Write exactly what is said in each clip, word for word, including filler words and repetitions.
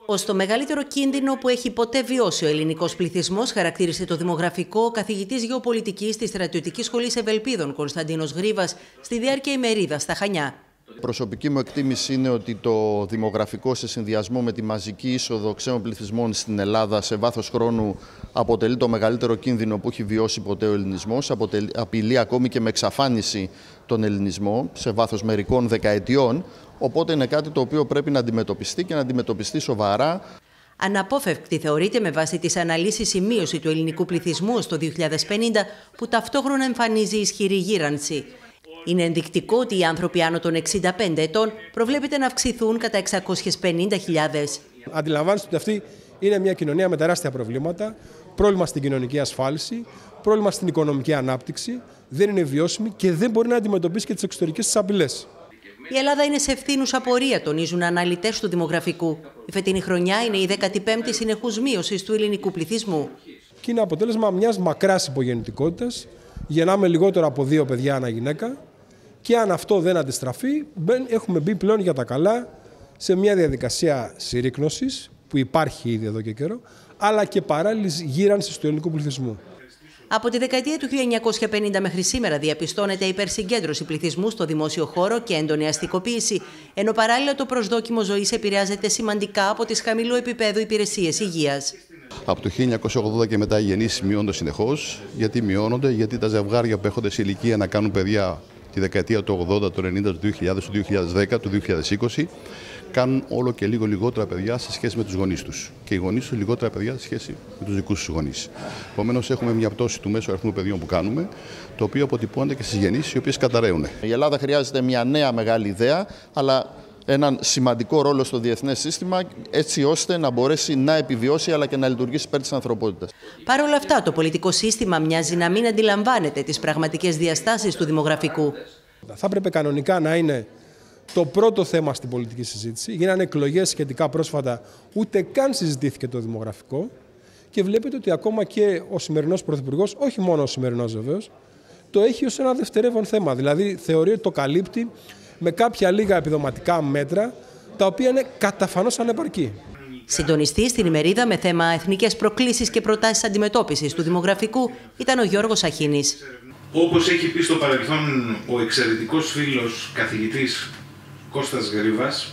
Ως το μεγαλύτερο κίνδυνο που έχει ποτέ βιώσει ο ελληνικός πληθυσμός, χαρακτήρισε το δημογραφικό ο καθηγητής γεωπολιτικής της Στρατιωτικής Σχολής Ευελπίδων Κωνσταντίνος Γρίβας στη διάρκεια ημερίδας στα Χανιά. Προσωπική μου εκτίμηση είναι ότι το δημογραφικό σε συνδυασμό με τη μαζική είσοδο ξένων πληθυσμών στην Ελλάδα σε βάθος χρόνου αποτελεί το μεγαλύτερο κίνδυνο που έχει βιώσει ποτέ ο ελληνισμός. Αποτελεί, απειλεί ακόμη και με εξαφάνιση τον ελληνισμό σε βάθος μερικών δεκαετιών. Οπότε είναι κάτι το οποίο πρέπει να αντιμετωπιστεί και να αντιμετωπιστεί σοβαρά. Αναπόφευκτη θεωρείται με βάση τις αναλύσεις η μείωση του ελληνικού πληθυσμού στο δύο χιλιάδες πενήντα, που ταυτόχρονα εμφανίζει ισχυρή γύρανση. Είναι ενδεικτικό ότι οι άνθρωποι άνω των εξήντα πέντε ετών προβλέπεται να αυξηθούν κατά εξακόσιες πενήντα χιλιάδες. Αντιλαμβάνεστε ότι αυτή είναι μια κοινωνία με τεράστια προβλήματα, πρόβλημα στην κοινωνική ασφάλιση, πρόβλημα στην οικονομική ανάπτυξη, δεν είναι βιώσιμη και δεν μπορεί να αντιμετωπίσει και τις εξωτερικές της απειλές. Η Ελλάδα είναι σε ευθύνουσα πορεία, τονίζουν αναλυτές του δημογραφικού. Η φετινή χρονιά είναι η δέκατη πέμπτη συνεχούς μείωσης του ελληνικού πληθυσμού. Και είναι αποτέλεσμα μιας μακράς υπογεννητικότητας. Γεννάμε λιγότερο από δύο παιδιά ανά γυναίκα. Και αν αυτό δεν αντιστραφεί, έχουμε μπει πλέον για τα καλά σε μια διαδικασία συρρίκνωσης που υπάρχει ήδη εδώ και καιρό, αλλά και παράλληλης γύρανσης του ελληνικού πληθυσμού. Από τη δεκαετία του χίλια εννιακόσια πενήντα μέχρι σήμερα διαπιστώνεται υπερσυγκέντρωση πληθυσμού στο δημόσιο χώρο και έντονη αστικοποίηση, ενώ παράλληλα το προσδόκιμο ζωής επηρεάζεται σημαντικά από τις χαμηλού επίπεδου υπηρεσίες υγείας. Από το χίλια εννιακόσια ογδόντα και μετά οι γεννήσεις μειώνονται συνεχώς. Γιατί μειώνονται, γιατί τα ζευγάρια που έχονται σε ηλικία να κάνουν παιδιά τη δεκαετία του ογδόντα, του ενενήντα, του δύο χιλιάδες, του δύο χιλιάδες δέκα, του δύο χιλιάδες είκοσι, κάνουν όλο και λίγο λιγότερα παιδιά σε σχέση με τους γονείς τους. Και οι γονείς τους λιγότερα παιδιά σε σχέση με τους δικούς τους γονείς. Επομένως, έχουμε μια πτώση του μέσου αριθμού παιδιών που κάνουμε, το οποίο αποτυπώνεται και στις γεννήσεις, οι οποίες καταραίουν. Η Ελλάδα χρειάζεται μια νέα μεγάλη ιδέα, αλλά έναν σημαντικό ρόλο στο διεθνές σύστημα, έτσι ώστε να μπορέσει να επιβιώσει αλλά και να λειτουργήσει υπέρ της ανθρωπότητας. Παρ' όλα αυτά, το πολιτικό σύστημα μοιάζει να μην αντιλαμβάνεται τις πραγματικές διαστάσεις του δημογραφικού. Θα έπρεπε κανονικά να είναι το πρώτο θέμα στην πολιτική συζήτηση. Γίνανε εκλογές σχετικά πρόσφατα, ούτε καν συζητήθηκε το δημογραφικό. Και βλέπετε ότι ακόμα και ο σημερινός πρωθυπουργός, όχι μόνο ο σημερινός βεβαίως, το έχει ως ένα δευτερεύον θέμα. Δηλαδή θεωρεί ότι το καλύπτει με κάποια λίγα επιδοματικά μέτρα, τα οποία είναι καταφανώς ανεπαρκή. Συντονιστής στην ημερίδα με θέμα εθνικές προκλήσεις και προτάσεις αντιμετώπισης του δημογραφικού ήταν ο Γιώργος Αχίνης. Όπως έχει πει στο παρελθόν ο εξαιρετικός φίλος καθηγητής Κώστας Γρίβας,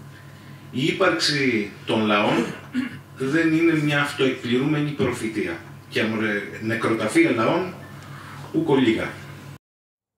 η ύπαρξη των λαών δεν είναι μια αυτοεκπληρούμενη προφητεία. Και νεκροταφεία λαών ουκ ολίγα.